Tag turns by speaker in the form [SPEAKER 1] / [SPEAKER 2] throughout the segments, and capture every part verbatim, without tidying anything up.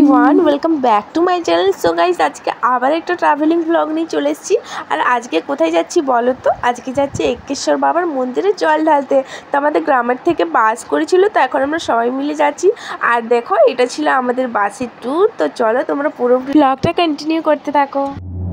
[SPEAKER 1] Everyone, welcome back to my channel. So guys, আজকে আবার একটা ট্রাভেলিং ব্লগ নিয়ে চলে এসেছি। আর আজকে কোথায় যাচ্ছি বলো তো? আজকে যাচ্ছি এক্কেশ্বর বাবার মন্দিরে জল ঢালতে। তো আমাদের গ্রামের থেকে বাস করেছিল, তো এখন আমরা সবাই মিলে যাচ্ছি। আর দেখো, এটা ছিল আমাদের বাসের ট্যুর। তো চলো, তোমরা পুরো ব্লগটা কন্টিনিউ করতে থাকো।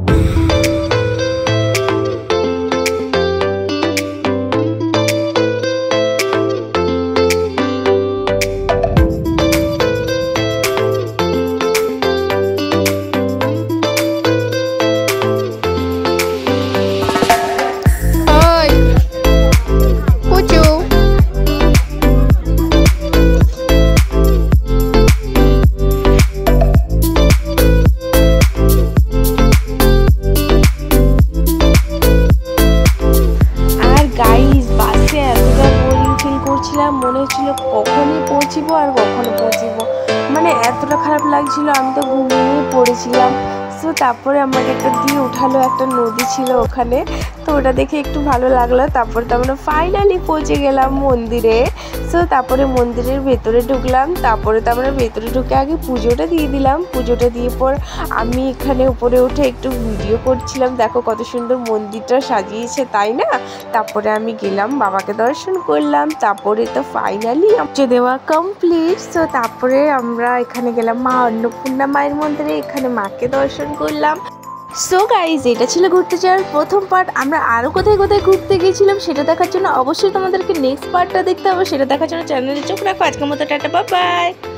[SPEAKER 1] মনে হচ্ছিল কখনই পৌঁছিবো আর কখনো পৌঁছিবো, মানে এতটা খারাপ লাগছিল, আমি তো ঘুমিয়ে পড়েছিলাম। সো তারপরে আমাকে একটা দিয়ে উঠালো, একটা নদী ছিল ওখানে, তো ওটা দেখে একটু ভালো লাগলো। তারপর তো আমরা ফাইনালি পৌঁছে গেলাম মন্দিরে। সো তারপরে মন্দিরের ভেতরে ঢুকলাম। তারপরে তো আমরা ভেতরে ঢুকে আগে পুজোটা দিয়ে দিলাম। পুজোটা দিয়ে পর আমি এখানে উপরে উঠে একটু ভিডিও করছিলাম। দেখো কত সুন্দর মন্দিরটা সাজিয়েছে, তাই না? তারপরে আমি গেলাম, বাবাকে দর্শন করলাম। তারপরে তো ফাইনালি পুজো দেওয়া কমপ্লিট। সো তারপরে আমরা এখানে গেলাম মা অন্নপূর্ণা মায়ের মন্দিরে, এখানে মাকে দর্শন করলাম। সো গাইজ, এটা ছিল ঘুরতে যাওয়ার প্রথম পার্ট। আমরা আরও কোথায় কোথায় ঘুরতে গিয়েছিলাম সেটা দেখার জন্য অবশ্যই তোমাদেরকে নেক্সট পার্টটা দেখতে হবে। সেটা দেখার জন্য চ্যানেলে চোখ রাখো। আজকের মতো টাটা, বাই বাই।